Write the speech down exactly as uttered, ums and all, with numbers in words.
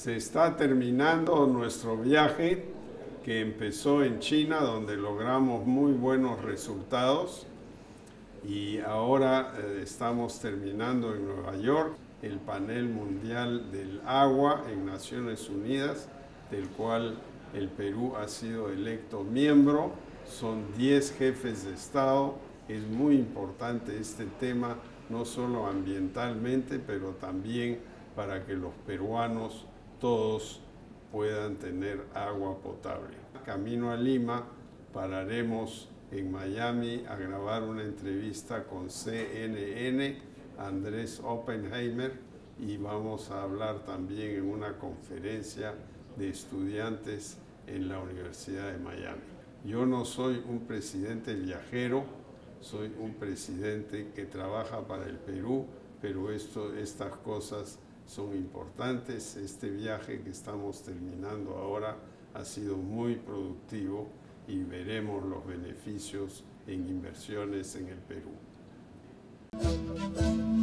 Se está terminando nuestro viaje que empezó en China, donde logramos muy buenos resultados, y ahora eh, estamos terminando en Nueva York el panel mundial del agua en Naciones Unidas, del cual el Perú ha sido electo miembro. Son diez jefes de Estado. Es muy importante este tema, no solo ambientalmente, pero también para que los peruanos todos puedan tener agua potable. Camino a Lima, pararemos en Miami a grabar una entrevista con C N N, Andrés Oppenheimer, y vamos a hablar también en una conferencia de estudiantes en la Universidad de Miami. Yo no soy un presidente viajero, soy un presidente que trabaja para el Perú, pero esto, estas cosas son importantes. Este viaje que estamos terminando ahora ha sido muy productivo y veremos los beneficios en inversiones en el Perú.